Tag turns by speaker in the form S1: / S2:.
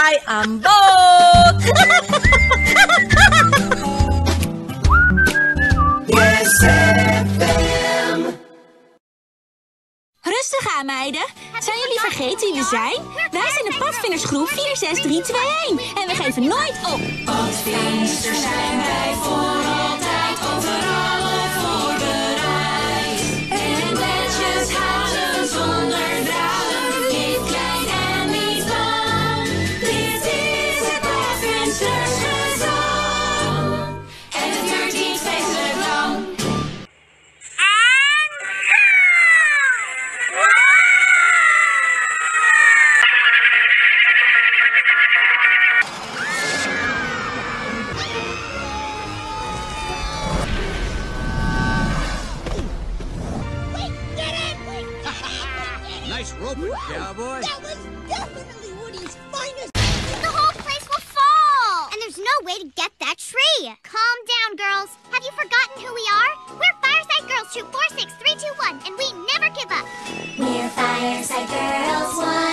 S1: Boboiboy aan boord.
S2: Rustig aan, meiden. Zijn jullie vergeten wie we zijn? Wij zijn de padvindersgroep 46321 en we geven nooit op.
S3: Padvinders zijn wij voor altijd overal op voorbereid. En netjes houden zonder dralen, niet klein en niet bang. Dit is het padvindersgezang. En het duurt niet feestelijk lang.
S4: Nice roping, cowboy.
S5: That was definitely Woody's finest.
S6: The whole place will fall! And there's no way to get that tree. Calm down, girls. Have you forgotten who we are? We're Fireside Girls Troop 46321, and we never give up.
S3: We're Fireside Girls 1.